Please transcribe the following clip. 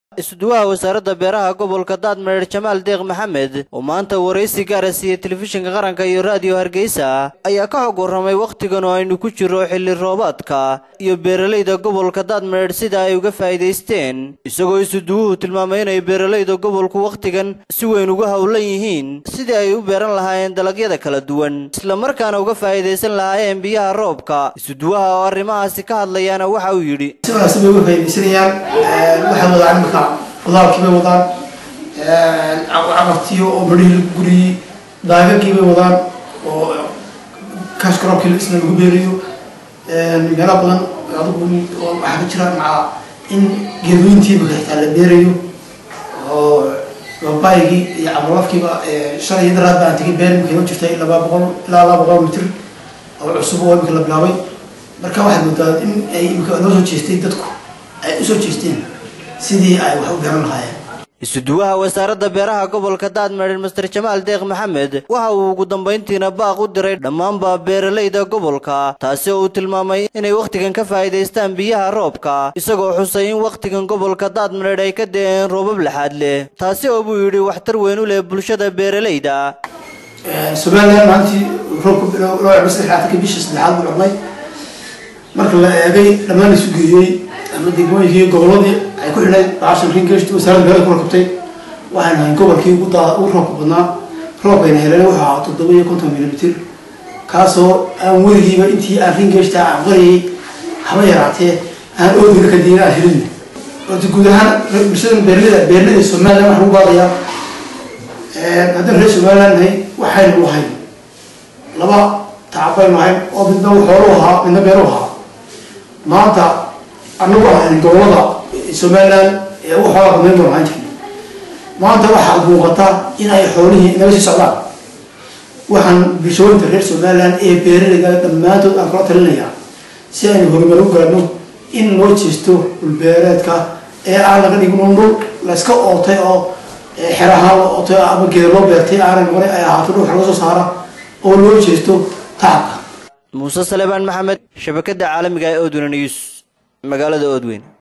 isduwaha wasaaradda beeraha gobolka Daadmareer Jamaal Deeq Maxamed oo maanta wareysi gaar ah siiyay telefishinka qaranka iyo raadiyo Hargeysa ayaa ka xog waramay waqtigan oo aynu ku jiro xilli roobaadka iyo beeralayda gobolka Daadmareer sida ay uga faa'iideysteen isagoo isduwuhu tilmaamay inay beeralayda gobolku waqtigan si weyn uga hawlan yihiin sidii ay u beeran lahaayeen dalagyada kala duwan isla markaana uga faa'iideysan lahaayeen biyaha roobka isduwaha oo arrimahaasi ka hadlayana waxa uu yiri خضار كيف وضان عقرتيه ومريل قري دايفر كيف وضان وكاش كراب كل اسمه مقبريو مجال بدن عضوني وحاجة شراء مع إن جذوين تيبه على بيريو وبايجي يعملوا كيف شري يدرس بعد تجيب بير ممكن تشتري لا بقول متر أو عصبة ممكن لا بلاوي بركة واحد متى إن أي ممكن نوصل تشتري تدخل أي نوصل تشتري sidii ay wax u garan lahaayeen isduwaha wasaaradda beeraha gobolka Daadmareer Mr Jamaal Deeq Maxamed waxa uu ugu dambeyntiina baaq u diray dhammaan beeralayda gobolka taasi oo uu tilmaamay inay waqtigan ka faa'iideystaan biyaha roobka isagoo xusay in waqtigan gobolka Daadmareer ay ka deeyeen roobab laxaad leh taasi oo uu yiri waxtar weyn u leh bulshada beeralayda Soomaaliya maantii roobku loo bisxaad ka bishii saddexaad u dhacay marka la eegay dhammaan isu geeyay ama degmooyinkii goboladii ay ku xidhay baashan ringeeshtu wasaaradda beeraha ku qabtay waxaan gobolkii ugu roobka badnaa roobkayna heleen wuxuu ahaa 750 mm kaasoo aan weligiiba intii aan ringeeshta aan qorayay haba yaraatee aan oodina ka diinaa helin oo guud ahaan bulshada beeralayda Soomaaliya waxa ugu baaqayaa haddana reer Soomaaliya waxaynu lahayn laba tacabay mahay oo midna xoolo ahaa midna beero ahaa maanta anagu aan gobolada Soomaaliland ee waxa la qeybin doonaa maanta waxa muuqata in ay xoolihii naga sii socdaan waxaan bulshooyinka reer Soomaaliland ee beeralayda dhammaantood aan kula talinayaa si ay horumar u gaarno in loo jeesto beereedka ee aan laga dhigin dhul la iska ootay oo xiraha ootay ama geedo beertay aan hore ay ahaato wax laga soo saaro oo loo jeesto taabka Muuse Salebaan Maxamed shabakada caalamiga ee Odweyne News magaalada Odweyne